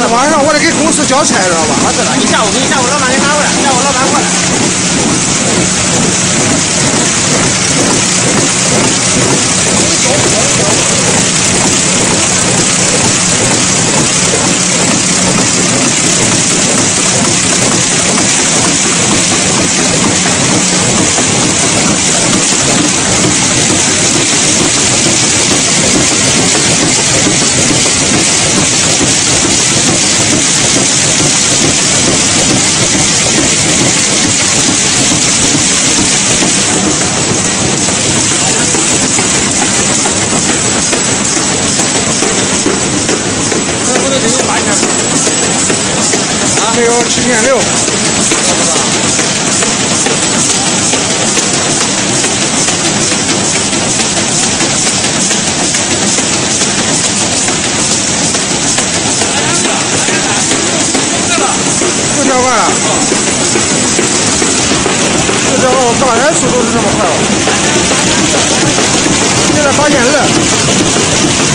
晚上我得给公司交差，知道吧？ 我知道，你下午老板给拿过来，下午老板过来。 没有70006。4条换了，4条换，我刚才速度是这么快了，现在发现2。